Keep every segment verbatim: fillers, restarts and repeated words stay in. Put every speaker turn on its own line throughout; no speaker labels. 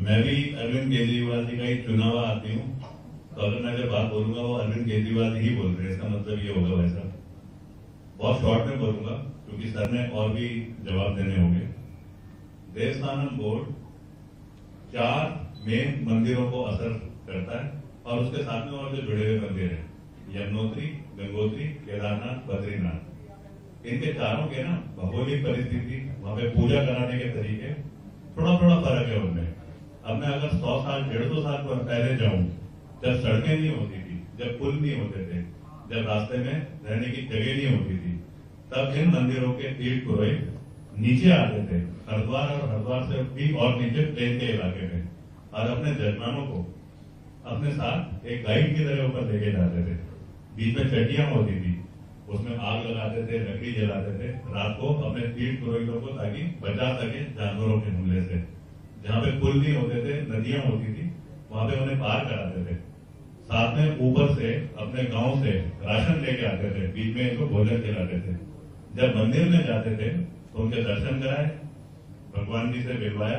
मैं भी अरविंद केजरीवाल जी का ही चुना हुआ आदमी हूँ, तो अगर मैं जो बात बोलूंगा वो अरविंद केजरीवाल ही बोल रहे हैं, इसका मतलब ये होगा वैसा। बहुत शॉर्ट में बोलूंगा क्योंकि सर ने और भी जवाब देने होंगे। देवस्थानम बोर्ड चार मेन मंदिरों को असर करता है और उसके साथ में और जो जुड़े हुए मंदिर हैं, यमुनोत्री, गंगोत्री, केदारनाथ, बद्रीनाथ, इनके चारों के ना भौगोलिक परिस्थिति, वहां पे पूजा कराने के तरीके थोड़ा थोड़ा फर्क है उनमें। अब मैं अगर सौ साल डेढ़ सौ साल पहले जाऊं, जब सड़कें नहीं होती थी, जब पुल नहीं होते थे, जब रास्ते में रहने की जगह नहीं होती थी, तब इन मंदिरों के तीर्थ पुरोहित नीचे आते थे, हरिद्वार और हरिद्वार से भी और नीचे प्लेन के इलाके में, और अपने जजमानों को अपने साथ एक गाइड की तरह ऊपर लेके जाते थे। बीच में चटियां होती थी, उसमें आग लगाते थे, लकड़ी जलाते थे रात को अपने तीर्थ पुरोहितों को, ताकि बचा सके जानवरों के हमले से। जहाँ पे पुल नहीं होते थे, नदियां होती थी, वहां पे उन्हें पार कराते थे। साथ में ऊपर से अपने गांव से राशन लेके आते थे, बीच में इनको भोजन खिलाते थे। जब मंदिर में जाते थे तो उनके दर्शन कराए, भगवान जी से मिलवाया,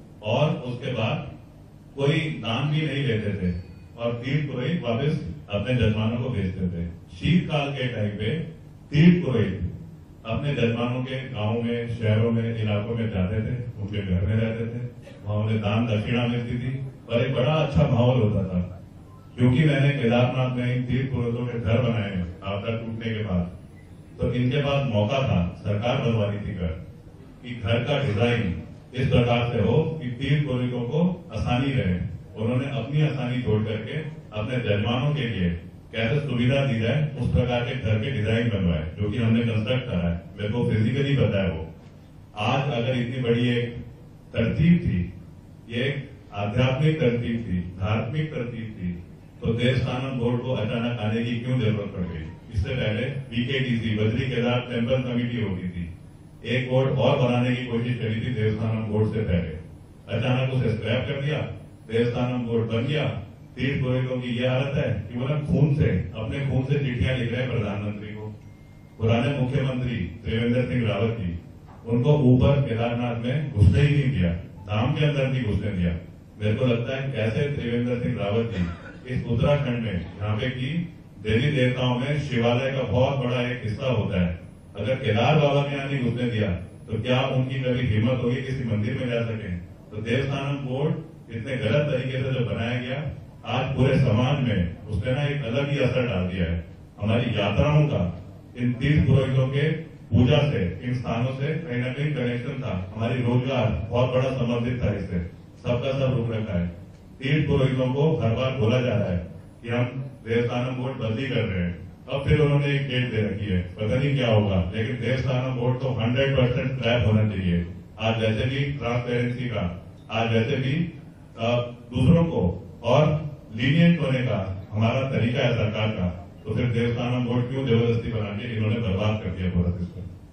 और उसके बाद कोई दान भी नहीं लेते थे और तीर्थ पुरोहित वापस अपने जजमानों को भेजते थे। शीतकाल के टाइम पे तीर्थ पुरोहित अपने जजमानों के गांव में, शहरों में, इलाकों में जाते थे, उनके घर में रहते थे, वहां उन्हें दान दक्षिणा मिलती थी और एक बड़ा अच्छा माहौल होता था। क्योंकि मैंने केदारनाथ में इन तीर्थ पुरोहितों के घर बनाए आपदा टूटने के बाद, तो इनके पास मौका था, सरकार बनवा रही थी घर, कि घर का डिजाइन इस प्रकार से हो कि तीर्थ पुरोहितों को आसानी रहे। उन्होंने अपनी आसानी छोड़ करके अपने जजमानों के लिए कैसे सुविधा दी जाए, उस प्रकार के घर के डिजाइन बनवाए, जो कि हमने कंस्ट्रक्ट करा है। मेरे को फिजिकली पता है वो। आज अगर इतनी बड़ी एक तरतीब थी, ये एक आध्यात्मिक तरतीब थी, धार्मिक तरतीब थी, तो देवस्थानम बोर्ड को अचानक आने की क्यों जरूरत पड़ गई? इससे पहले BKTC, Badri Kedar temple committee होती थी, एक बोर्ड और बनाने की कोशिश करी थी देवस्थानम बोर्ड से पहले, अचानक उसे स्क्रैप कर दिया, देवस्थानम बोर्ड बन गया। तीर्थ पुरोहितों की यह हालत है कि वो लोग खून से, अपने खून से चिट्ठियां लिख रहे हैं प्रधानमंत्री को। पुराने मुख्यमंत्री त्रिवेंद्र सिंह रावत जी, उनको ऊपर केदारनाथ में घुसने ही नहीं दिया, धाम के अंदर नहीं घुसने दिया। मेरे को लगता है कैसे त्रिवेंद्र सिंह रावत जी इस उत्तराखंड में, यहाँ पे की देवी देवताओं में शिवालय का बहुत बड़ा एक हिस्सा होता है, अगर केदार बाबा ने यहाँ नहीं घुसने दिया तो क्या उनकी कभी हिम्मत होगी किसी मंदिर में जा सके? तो देवस्थानम बोर्ड इतने गलत तरीके से जो बनाया गया, आज पूरे समाज में उसने ना एक अलग ही असर डाल दिया है। हमारी यात्राओं का इन तीर्थ पुरोहितों के पूजा से, इन स्थानों से कहीं ना कहीं कनेक्शन था, हमारी रोजगार बहुत बड़ा संबंधित था इससे, सबका सब रुक रखा है। तीर्थ पुरोहितों को हर बार बोला जा रहा है कि हम देवस्थानम बोर्ड बदली कर रहे हैं, अब फिर उन्होंने एक डेट दे रखी है, पता नहीं क्या होगा, लेकिन देवस्थानम बोर्ड तो हंड्रेड परसेंट स्क्रैप होना चाहिए। आज वैसे भी ट्रांसपेरेंसी का, आज वैसे भी दूसरों को और लीनियंट होने का हमारा तरीका है सरकार का, तो फिर देवस्थानम बोर्ड क्यों जबरदस्ती बना के इन्होंने बर्बाद कर दिया पूरा सिस्टम।